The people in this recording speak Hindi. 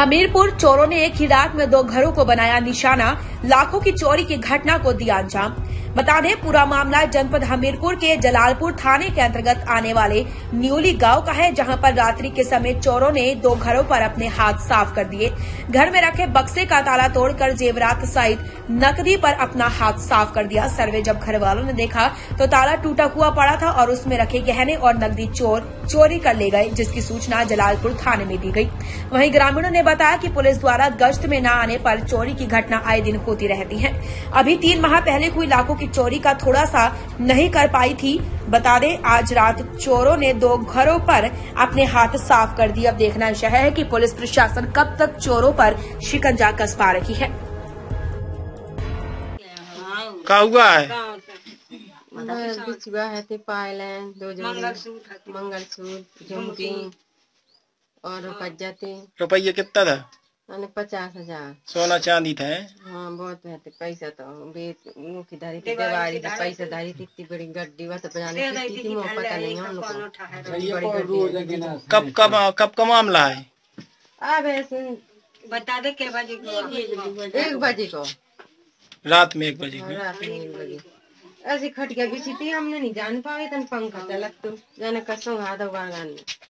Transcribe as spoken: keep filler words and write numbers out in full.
हमीरपुर चोरों ने एक ही रात में दो घरों को बनाया निशाना, लाखों की चोरी की घटना को दिया अंजाम। बता दें, पूरा मामला जनपद हमीरपुर के जलालपुर थाने के अंतर्गत आने वाले न्यूली गांव का है, जहां पर रात्रि के समय चोरों ने दो घरों पर अपने हाथ साफ कर दिए। घर में रखे बक्से का ताला तोड़कर जेवरात सहित नकदी पर अपना हाथ साफ कर दिया। सर्वे जब घर वालों ने देखा तो ताला टूटा हुआ पड़ा था और उसमें रखे गहने और नकदी चोर चोरी कर ले गए, जिसकी सूचना जलालपुर थाने में दी गई। वहीं ग्रामीणों ने बताया कि पुलिस द्वारा गश्त में न आने पर चोरी की घटना आए दिन होती रहती है। अभी तीन माह पहले हुई लाखों की चोरी का थोड़ा सा नहीं कर पाई थी। बता दें, आज रात चोरों ने दो घरों पर अपने हाथ साफ कर दिए। अब देखना यह है कि पुलिस प्रशासन कब तक चोरों पर शिकंजा कस पा रही है। क्या हुआ है? बिछुआ है, पायलें, दो जोड़ी मंगलसूत्र, झुमकी और रुपया थे। रुपये कितना था? मैंने पचास हजार। सोना चांदी था? हाँ, बहुत है। पैसा तो बेच मुँह की धारी थी, देवारी थी, पैसा धारी थी, इतनी बड़ी गड्डी वह तो बजाने की थी, मुँह पता नहीं हम लोग को। कब कब कब का मामला है? अब ऐसे बता दे के बजे को? एक बजे को, रात में एक बजे को। रात में एक बजे ऐसी खटिया बिछी थी, हमने नहीं जान पाए। तन पंखा चलत तो जाने कसों हाथ गान